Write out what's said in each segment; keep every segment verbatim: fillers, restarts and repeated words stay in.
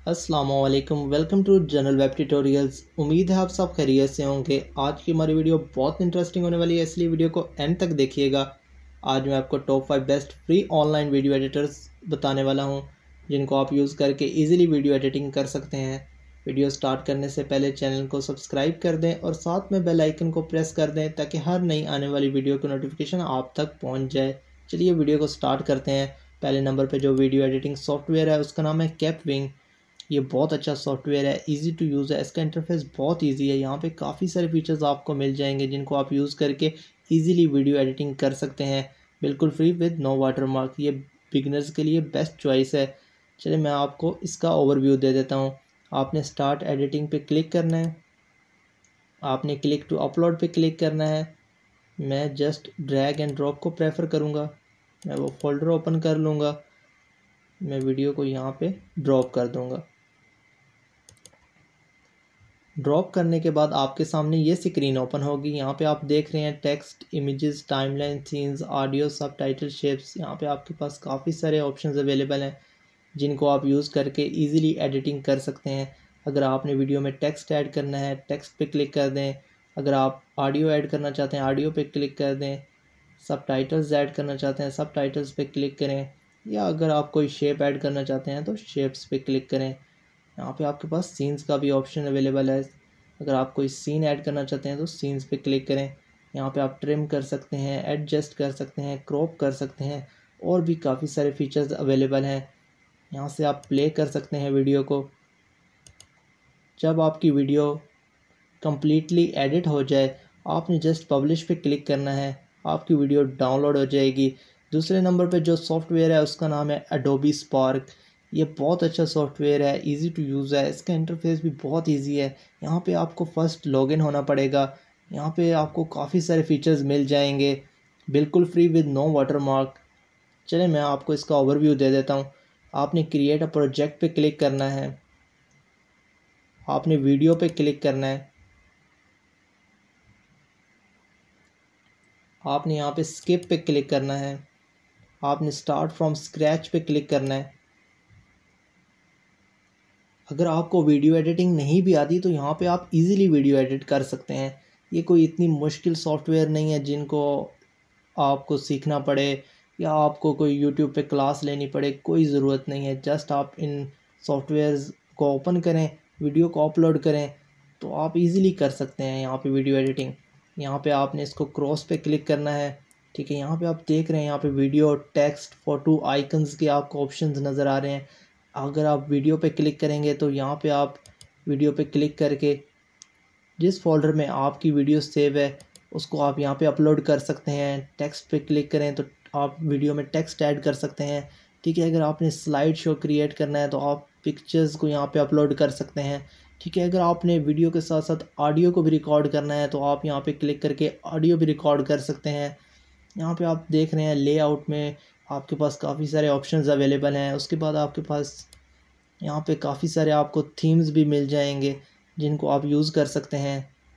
अस्सलामुअलैकुम, welcome to general web tutorials. उम्मीद है आप सब खैरियत से होंगे। आज की हमारी वीडियो बहुत इंटरेस्टिंग होने वाली है, इसलिए वीडियो को एंड तक देखिएगा। आज मैं आपको top five best free online video editors बताने वाला हूं, जिनको आप यूज़ करके इजीली वीडियो एडिटिंग कर सकते हैं। वीडियो स्टार्ट करने से पहले चैनल को सब्सक्राइब कर दें और साथ में बेल आइकन को प्रेस कर दें ताकि हर नई आने वाली वीडियो की नोटिफिकेशन आप तक पहुँच जाए। चलिए वीडियो को स्टार्ट करते हैं। पहले नंबर पर जो वीडियो एडिटिंग सॉफ्टवेयर है उसका नाम है कैपविंग। ये बहुत अच्छा सॉफ्टवेयर है, इजी टू यूज़ है। इसका इंटरफेस बहुत इजी है। यहाँ पे काफ़ी सारे फीचर्स आपको मिल जाएंगे जिनको आप यूज़ करके इजीली वीडियो एडिटिंग कर सकते हैं, बिल्कुल फ्री विद नो वाटरमार्क। ये बिगिनर्स के लिए बेस्ट चॉइस है। चलिए मैं आपको इसका ओवरव्यू दे देता हूँ। आपने स्टार्ट एडिटिंग पे क्लिक करना है, आपने क्लिक टू अपलोड पे क्लिक करना है। मैं जस्ट ड्रैग एंड ड्रॉप को प्रेफर करूँगा। मैं वो फोल्डर ओपन कर लूँगा, मैं वीडियो को यहाँ पे ड्रॉप कर दूँगा। ड्रॉप करने के बाद आपके सामने ये स्क्रीन ओपन होगी। यहाँ पे आप देख रहे हैं text, images, timeline, scenes, audio, subtitle, shapes. यहाँ पे आपके पास काफ़ी सारे ऑप्शंस अवेलेबल हैं जिनको आप यूज़ करके इजीली एडिटिंग कर सकते हैं। अगर आपने वीडियो में टेक्स्ट ऐड करना है, टेक्स्ट पे क्लिक कर दें। अगर आप ऑडियो ऐड करना चाहते हैं, ऑडियो पे क्लिक कर दें। सबटाइटल्स ऐड करना चाहते हैं, सबटाइटल्स पे क्लिक करें। या अगर आप कोई शेप ऐड करना चाहते हैं तो शेप्स पे क्लिक करें। यहाँ पे आपके पास सीन्स का भी ऑप्शन अवेलेबल है। अगर आप कोई सीन ऐड करना चाहते हैं तो सीन्स पे क्लिक करें। यहाँ पे आप ट्रिम कर सकते हैं, एडजस्ट कर सकते हैं, क्रॉप कर सकते हैं, और भी काफ़ी सारे फीचर्स अवेलेबल हैं। यहाँ से आप प्ले कर सकते हैं वीडियो को। जब आपकी वीडियो कम्प्लीटली एडिट हो जाए, आपने जस्ट पब्लिश पे क्लिक करना है, आपकी वीडियो डाउनलोड हो जाएगी। दूसरे नंबर पे जो सॉफ्टवेयर है उसका नाम है एडोबी स्पार्क। ये बहुत अच्छा सॉफ्टवेयर है, इजी टू यूज़ है। इसका इंटरफेस भी बहुत इजी है। यहाँ पे आपको फ़र्स्ट लॉगिन होना पड़ेगा। यहाँ पे आपको काफ़ी सारे फीचर्स मिल जाएंगे, बिल्कुल फ्री विद नो वाटरमार्क। चलिए मैं आपको इसका ओवरव्यू दे देता हूँ। आपने क्रिएट अ प्रोजेक्ट पे क्लिक करना है, आपने वीडियो पे क्लिक करना है, आपने यहाँ पे स्किप पे क्लिक करना है, आपने स्टार्ट फ्रॉम स्क्रैच पे क्लिक करना है। अगर आपको वीडियो एडिटिंग नहीं भी आती तो यहाँ पे आप इजीली वीडियो एडिट कर सकते हैं। ये कोई इतनी मुश्किल सॉफ्टवेयर नहीं है जिनको आपको सीखना पड़े या आपको कोई यूट्यूब पे क्लास लेनी पड़े, कोई ज़रूरत नहीं है। जस्ट आप इन सॉफ्टवेयर्स को ओपन करें, वीडियो को अपलोड करें तो आप इजीली कर सकते हैं यहाँ पे वीडियो एडिटिंग। यहाँ पे आपने इसको क्रॉस पे क्लिक करना है, ठीक है। यहाँ पे आप देख रहे हैं यहाँ पे वीडियो, टेक्स्ट, फ़ोटो, आइकन्स के आपको ऑप्शंस नज़र आ रहे हैं। अगर आप वीडियो पे क्लिक करेंगे तो यहाँ पे आप वीडियो पे क्लिक करके जिस फोल्डर में आपकी वीडियो सेव है उसको आप यहाँ पे अपलोड कर सकते हैं। टेक्स्ट पे क्लिक करें तो आप वीडियो में टेक्स्ट ऐड कर सकते हैं, ठीक है। अगर आपने स्लाइड शो क्रिएट करना है तो आप पिक्चर्स को यहाँ पे अपलोड कर सकते हैं, ठीक है। अगर आपने वीडियो के साथ साथ ऑडियो को भी रिकॉर्ड करना है तो आप यहाँ पे क्लिक करके ऑडियो भी रिकॉर्ड कर सकते हैं। यहाँ पे आप देख रहे हैं लेआउट में आपके पास काफ़ी सारे ऑप्शंस अवेलेबल हैं। उसके बाद आपके पास यहाँ पे काफ़ी सारे आपको थीम्स भी मिल जाएंगे जिनको आप यूज़ कर सकते हैं।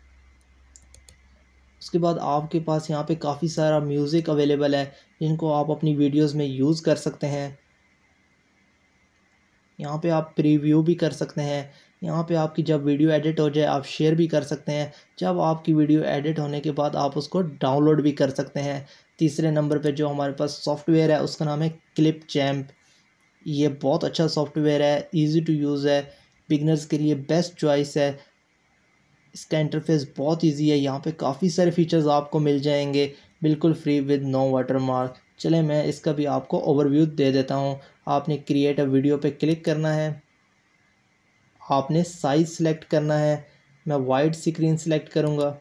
उसके बाद आपके पास यहाँ पे काफ़ी सारा म्यूज़िक अवेलेबल है जिनको आप अपनी वीडियोस में यूज़ कर सकते हैं। यहाँ पे आप प्रीव्यू भी कर सकते हैं। यहाँ पे आपकी जब वीडियो एडिट हो जाए आप शेयर भी कर सकते हैं। जब आपकी वीडियो एडिट होने के बाद आप उसको डाउनलोड भी कर सकते हैं। तीसरे नंबर पे जो हमारे पास सॉफ्टवेयर है उसका नाम है क्लिपचैम्प। ये बहुत अच्छा सॉफ्टवेयर है, इजी टू यूज़ है, बिगनर्स के लिए बेस्ट चॉइस है। इसका इंटरफेस बहुत इजी है। यहाँ पे काफ़ी सारे फीचर्स आपको मिल जाएंगे, बिल्कुल फ्री विद नो वाटरमार्क। चले मैं इसका भी आपको ओवरव्यू दे देता हूँ। आपने क्रिएट अ वीडियो पे क्लिक करना है, आपने साइज़ सेलेक्ट करना है। मैं वाइड स्क्रीन सेलेक्ट करूँगा।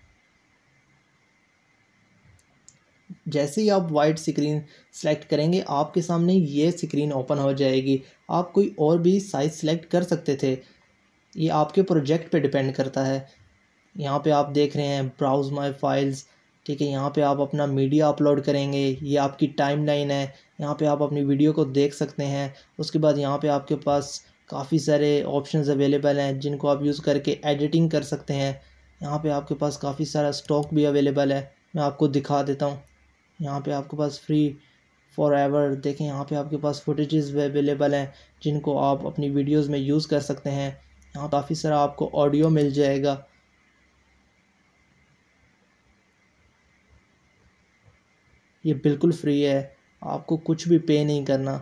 जैसे ही आप वाइड स्क्रीन सेलेक्ट करेंगे आपके सामने ये स्क्रीन ओपन हो जाएगी। आप कोई और भी साइज़ सेलेक्ट कर सकते थे, ये आपके प्रोजेक्ट पे डिपेंड करता है। यहाँ पे आप देख रहे हैं ब्राउज़ माय फाइल्स, ठीक है। यहाँ पे आप अपना मीडिया अपलोड करेंगे, ये आपकी टाइमलाइन है। यहाँ पे आप अपनी वीडियो को देख सकते हैं। उसके बाद यहाँ पे आपके पास काफ़ी सारे ऑप्शंस अवेलेबल हैं जिनको आप यूज़ करके एडिटिंग कर सकते हैं। यहाँ पे आपके पास काफ़ी सारा स्टॉक भी अवेलेबल है, मैं आपको दिखा देता हूँ। यहाँ पे आपके पास फ्री फॉर एवर। देखें यहाँ पे आपके पास फुटेजेस अवेलेबल हैं जिनको आप अपनी वीडियोस में यूज़ कर सकते हैं। यहाँ काफ़ी सारा आपको ऑडियो मिल जाएगा। ये बिल्कुल फ्री है, आपको कुछ भी पे नहीं करना।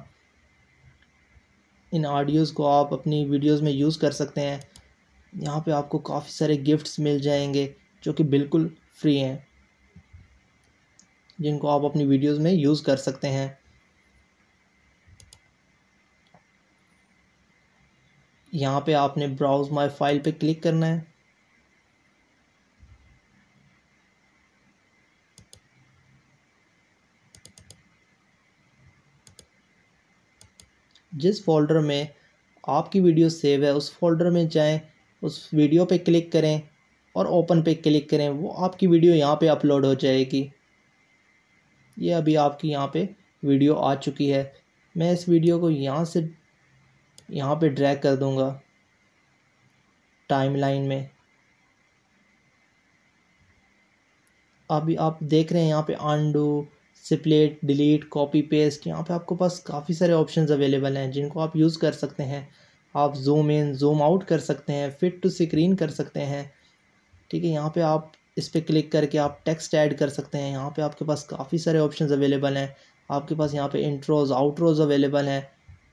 इन ऑडियोज़ को आप अपनी वीडियोस में यूज़ कर सकते हैं। यहाँ पे आपको काफ़ी सारे गिफ्ट्स मिल जाएंगे जो कि बिल्कुल फ्री हैं, जिनको आप अपनी वीडियोस में यूज़ कर सकते हैं। यहाँ पे आपने ब्राउज़ माय फाइल पे क्लिक करना है। जिस फोल्डर में आपकी वीडियो सेव है उस फोल्डर में जाएं, उस वीडियो पे क्लिक करें और ओपन पे क्लिक करें। वो आपकी वीडियो यहाँ पे अपलोड हो जाएगी। ये अभी आपकी यहाँ पे वीडियो आ चुकी है। मैं इस वीडियो को यहाँ से यहाँ पे ड्रैग कर दूँगा टाइमलाइन में। अभी आप देख रहे हैं यहाँ पे undo, split, delete, copy paste. यहाँ पे आपको पास काफ़ी सारे ऑप्शंस अवेलेबल हैं जिनको आप यूज़ कर सकते हैं। आप जूम इन जूम आउट कर सकते हैं, फिट टू स्क्रीन कर सकते हैं। ठीक है, यहाँ पे आप इस पर क्लिक करके आप टेक्स्ट ऐड कर सकते हैं। यहाँ पे आपके पास काफ़ी सारे ऑप्शंस अवेलेबल हैं। आपके पास यहाँ पे इंट्रोज आउट्रोज अवेलेबल हैं।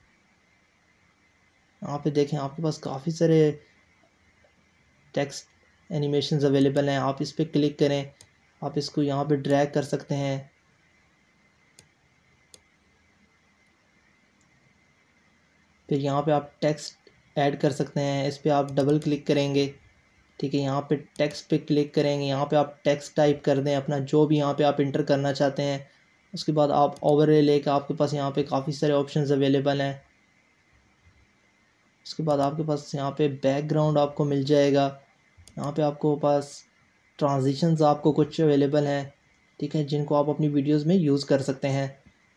यहाँ पे देखें आपके पास काफ़ी सारे टेक्स्ट एनिमेशंस अवेलेबल हैं। आप इस पर क्लिक करें, आप इसको यहाँ पे ड्रैग कर सकते हैं। फिर यहाँ पे आप टेक्स्ट ऐड कर सकते हैं। इस पर आप डबल क्लिक करेंगे। ठीक है, यहाँ पे टेक्स्ट पे क्लिक करेंगे। यहाँ पे आप टेक्स्ट टाइप कर दें अपना जो भी यहाँ पे आप इंटर करना चाहते हैं। उसके बाद आप ओवरले लेकर आपके पास यहाँ पे काफ़ी सारे ऑप्शंस अवेलेबल हैं। उसके बाद आपके पास यहाँ पे बैकग्राउंड आपको मिल जाएगा। यहाँ पे आपको पास ट्रांजिशंस आपको कुछ अवेलेबल हैं। ठीक है, जिनको आप अपनी वीडियोस में यूज़ कर सकते हैं।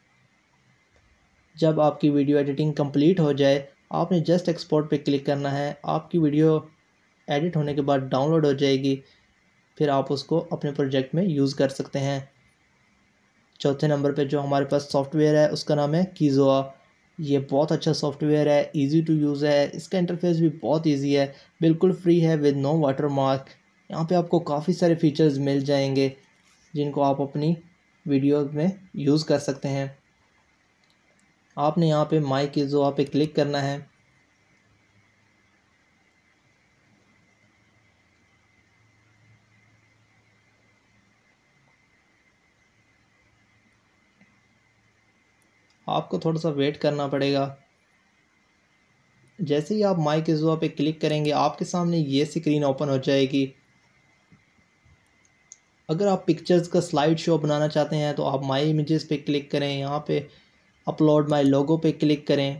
जब आपकी वीडियो एडिटिंग कंप्लीट हो जाए आपने जस्ट एक्सपोर्ट पे क्लिक करना है। आपकी वीडियो एडिट होने के बाद डाउनलोड हो जाएगी। फिर आप उसको अपने प्रोजेक्ट में यूज़ कर सकते हैं। चौथे नंबर पे जो हमारे पास सॉफ्टवेयर है उसका नाम है कीज़ोआ। ये बहुत अच्छा सॉफ्टवेयर है, इजी टू यूज़ है। इसका इंटरफेस भी बहुत इजी है, बिल्कुल फ्री है विद नो वाटरमार्क। यहाँ पे आपको काफ़ी सारे फीचर्स मिल जाएंगे जिनको आप अपनी वीडियो में यूज़ कर सकते हैं। आपने यहाँ पे माई कीज़ोआ पे क्लिक करना है। आपको थोड़ा सा वेट करना पड़ेगा। जैसे ही आप माई कीज़ोआ पे क्लिक करेंगे आपके सामने ये स्क्रीन ओपन हो जाएगी। अगर आप पिक्चर्स का स्लाइड शो बनाना चाहते हैं तो आप माई इमेजेस पे क्लिक करें। यहाँ पे अपलोड माई लोगो पे क्लिक करें।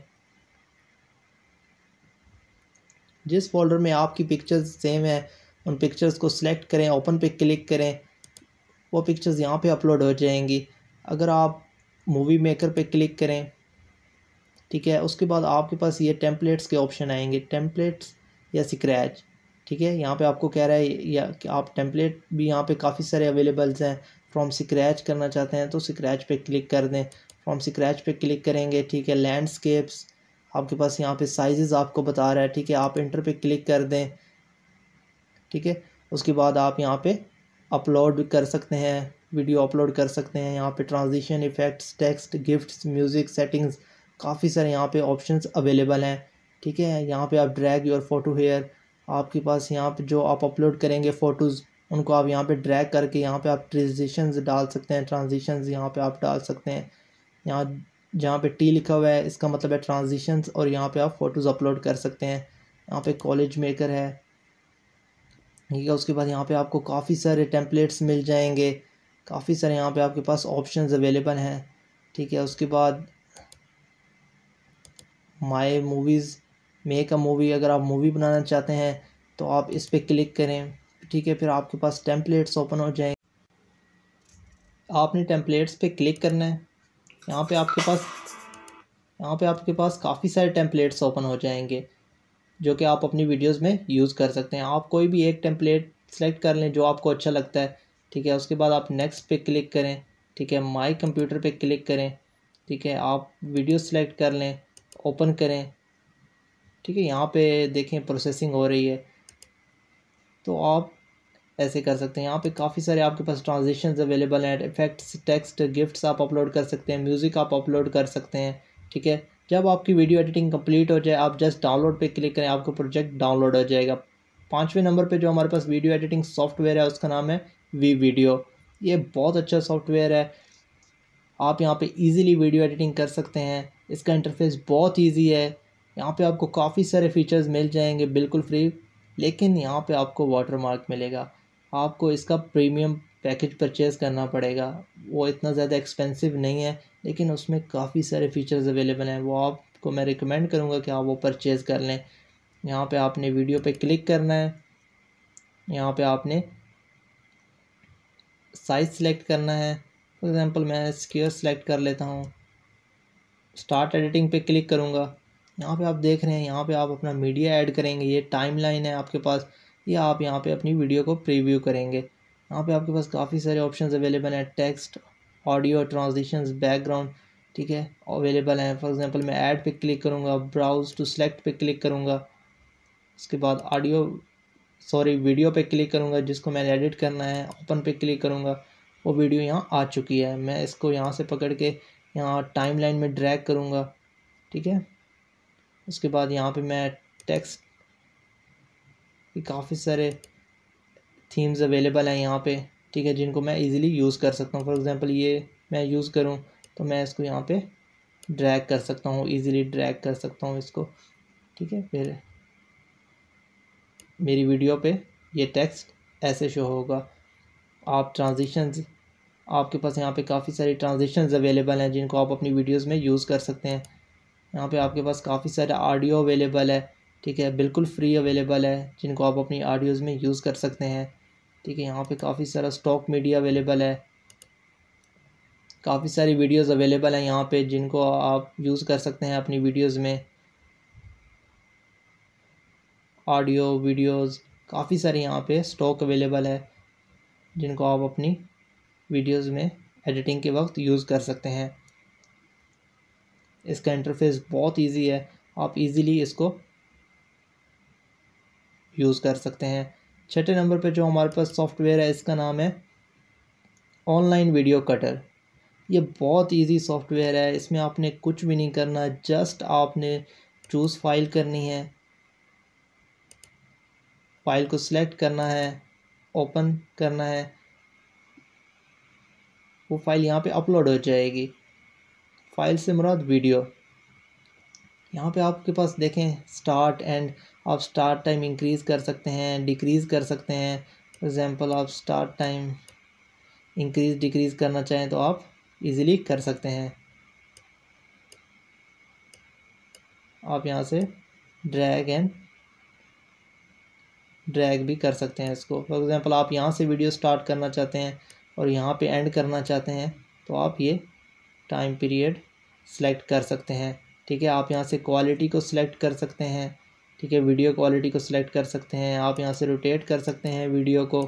जिस फोल्डर में आपकी पिक्चर्स सेम है उन पिक्चर्स को सिलेक्ट करें, ओपन पे क्लिक करें। वो पिक्चर्स यहाँ पे अपलोड हो जाएंगी। अगर आप मूवी मेकर पे क्लिक करें, ठीक है, उसके बाद आपके पास ये टेम्पलेट्स के ऑप्शन आएंगे, टेम्पलेट्स या स्क्रैच। ठीक है, यहाँ पे आपको कह रहा है या कि आप टेम्पलेट भी यहाँ पे काफ़ी सारे अवेलेबल्स हैं। फ्रॉम स्क्रैच करना चाहते हैं तो स्क्रैच पे क्लिक कर दें। फ्रॉम स्क्रैच पे क्लिक करेंगे। ठीक है, लैंडस्केप्स आपके पास यहाँ पे साइजेस आपको बता रहा है। ठीक है, आप इंटर पे क्लिक कर दें। ठीक है, उसके बाद आप यहाँ पे अपलोड कर सकते हैं, वीडियो अपलोड कर सकते हैं। यहाँ पे transition, effects, text, gifts, music, settings, काफ़ी सारे यहाँ पे ऑप्शंस अवेलेबल हैं। ठीक है, यहाँ पे आप ड्रैग योर फोटो हेयर, आपके पास यहाँ पे जो आप अपलोड करेंगे फ़ोटोज़ उनको आप यहाँ पे ड्रैग करके यहाँ पे आप ट्रांजिशंस डाल सकते हैं। ट्रांजिशंस यहाँ पे आप डाल सकते हैं। यहाँ जहाँ पे टी लिखा हुआ है इसका मतलब है ट्रांजिशंस और यहाँ पे आप फ़ोटोज़ अपलोड कर सकते हैं। यहाँ पे कॉलेज मेकर है। ठीक है, उसके बाद यहाँ पे आपको काफ़ी सारे टेम्पलेट्स मिल जाएंगे। काफ़ी सारे यहाँ पे आपके पास ऑप्शंस अवेलेबल हैं। ठीक है, उसके बाद my movies, make a movie, अगर आप मूवी बनाना चाहते हैं तो आप इस पर क्लिक करें। ठीक है, फिर आपके पास टेम्पलेट्स ओपन हो जाएंगे। आपने टेम्पलेट्स पे क्लिक करना है। यहाँ पे आपके पास यहाँ पे आपके पास काफ़ी सारे टेम्पलेट्स ओपन हो जाएंगे जो कि आप अपनी वीडियोस में यूज़ कर सकते हैं। आप कोई भी एक टेम्पलेट सेलेक्ट कर लें जो आपको अच्छा लगता है। ठीक है, उसके बाद आप नेक्स्ट पे क्लिक करें। ठीक है, माई कंप्यूटर पे क्लिक करें। ठीक है, आप वीडियो सेलेक्ट कर लें, ओपन करें। ठीक है, यहाँ पे देखें प्रोसेसिंग हो रही है, तो आप ऐसे कर सकते हैं। यहाँ पे काफ़ी सारे आपके पास ट्रांजिशंस अवेलेबल हैं, इफेक्ट्स, टेक्स्ट, गिफ्ट्स आप अपलोड कर सकते हैं, म्यूज़िक आप अपलोड कर सकते हैं। ठीक है, जब आपकी वीडियो एडिटिंग कंप्लीट हो जाए आप जस्ट डाउनलोड पे क्लिक करें, आपका प्रोजेक्ट डाउनलोड हो जाएगा। पाँचवें नंबर पे जो हमारे पास वीडियो एडिटिंग सॉफ्टवेयर है उसका नाम है वी वीडियो। ये बहुत अच्छा सॉफ्टवेयर है, आप यहाँ पे इजीली वीडियो एडिटिंग कर सकते हैं। इसका इंटरफेस बहुत इजी है, यहाँ पे आपको काफ़ी सारे फीचर्स मिल जाएंगे बिल्कुल फ्री, लेकिन यहाँ पे आपको वाटरमार्क मिलेगा। आपको इसका प्रीमियम पैकेज परचेज़ करना पड़ेगा, वो इतना ज़्यादा एक्सपेंसिव नहीं है, लेकिन उसमें काफ़ी सारे फीचर्स अवेलेबल हैं, वो आपको मैं रिकमेंड करूँगा कि आप वो परचेज़ कर लें। यहाँ पे आपने वीडियो पे क्लिक करना है, यहाँ पे आपने साइज़ सेलेक्ट करना है। फॉर एग्ज़ाम्पल मैं स्क्वायर सेलेक्ट कर लेता हूँ, स्टार्ट एडिटिंग पे क्लिक करूँगा। यहाँ पे आप देख रहे हैं, यहाँ पे आप अपना मीडिया ऐड करेंगे, ये टाइमलाइन है आपके पास, या आप यहाँ पे अपनी वीडियो को प्रीव्यू करेंगे। यहाँ पे आपके पास काफ़ी सारे ऑप्शंस अवेलेबल हैं, टेक्स्ट, ऑडियो, ट्रांजिशंस, बैकग्राउंड, ठीक है, अवेलेबल हैं। फॉर एग्जांपल मैं ऐड पे क्लिक करूँगा, ब्राउज टू सेलेक्ट पे क्लिक करूँगा, उसके बाद ऑडियो सॉरी वीडियो पे क्लिक करूँगा जिसको मैंने एडिट करना है, ओपन पे क्लिक करूँगा, वो वीडियो यहाँ आ चुकी है। मैं इसको यहाँ से पकड़ के यहाँ टाइमलाइन में ड्रैग करूँगा, ठीक है। उसके बाद यहाँ पे मैं टेक्स्ट, काफ़ी सारे थीम्स अवेलेबल हैं यहाँ पे, ठीक है, जिनको मैं इजीली यूज़ कर सकता हूँ। फॉर एग्जांपल ये मैं यूज़ करूँ तो मैं इसको यहाँ पे ड्रैग कर सकता हूँ, इजीली ड्रैग कर सकता हूँ इसको, ठीक है। फिर मेरी वीडियो पे ये टेक्स्ट ऐसे शो होगा। आप ट्रांजिशंस, आपके पास यहाँ पे काफ़ी सारी ट्रांजिशंस अवेलेबल हैं जिनको आप अपनी वीडियोज़ में यूज़ कर सकते हैं। यहाँ पे आपके पास काफ़ी सारा ऑडियो अवेलेबल है, ठीक है, बिल्कुल फ्री अवेलेबल है, जिनको आप अपनी ऑडियोज़ में यूज़ कर सकते हैं, ठीक है। यहाँ पे काफ़ी सारा स्टॉक मीडिया अवेलेबल है, काफ़ी सारी वीडियोज़ अवेलेबल हैं यहाँ पे जिनको आप यूज़ कर सकते हैं अपनी वीडियोज़ में। ऑडियो, वीडियोज़, काफ़ी सारे यहाँ पे स्टॉक अवेलेबल है जिनको आप अपनी वीडियोज़ में एडिटिंग के वक्त यूज़ कर सकते हैं। इसका इंटरफेस बहुत इजी है, आप इजीली इसको यूज़ कर सकते हैं। छठे नंबर पे जो हमारे पास सॉफ्टवेयर है इसका नाम है ऑनलाइन वीडियो कटर। ये बहुत इजी सॉफ्टवेयर है, इसमें आपने कुछ भी नहीं करना, जस्ट आपने चूज़ फाइल करनी है, फाइल को सिलेक्ट करना है, ओपन करना है, वो फाइल यहाँ पे अपलोड हो जाएगी। फाइल से मुराद वीडियो। यहाँ पे आपके पास देखें स्टार्ट एंड, आप स्टार्ट टाइम इंक्रीज़ कर सकते हैं, डिक्रीज़ कर सकते हैं। फॉर एग्ज़ाम्पल आप स्टार्ट टाइम इंक्रीज़ डिक्रीज़ करना चाहें तो आप इजीली कर सकते हैं। आप यहाँ से ड्रैग एंड ड्रैग भी कर सकते हैं इसको। फॉर एग्ज़ाम्पल आप यहाँ से वीडियो स्टार्ट करना चाहते हैं और यहाँ पे एंड करना चाहते हैं तो आप ये टाइम पीरियड सेलेक्ट कर सकते हैं, ठीक है। आप यहाँ से क्वालिटी को सिलेक्ट कर सकते हैं, ठीक है, वीडियो क्वालिटी को सिलेक्ट कर सकते हैं। आप यहाँ से रोटेट कर सकते हैं वीडियो को,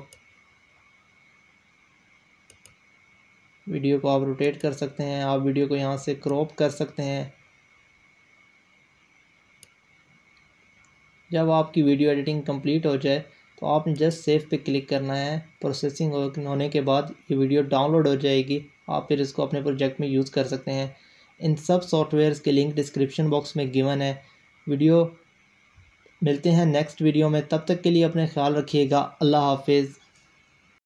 वीडियो को आप रोटेट कर सकते हैं। आप वीडियो को यहाँ से क्रॉप कर सकते हैं। जब आपकी वीडियो एडिटिंग कंप्लीट हो जाए तो आपने जस्ट सेव पे क्लिक करना है। प्रोसेसिंग होने के बाद ये वीडियो डाउनलोड हो जाएगी, आप फिर इसको अपने प्रोजेक्ट में यूज़ कर सकते हैं। इन सब सॉफ्टवेयर्स के लिंक डिस्क्रिप्शन बॉक्स में गिवन है। वीडियो मिलते हैं नेक्स्ट वीडियो में, तब तक के लिए अपने ख्याल रखिएगा। अल्लाह हाफिज़।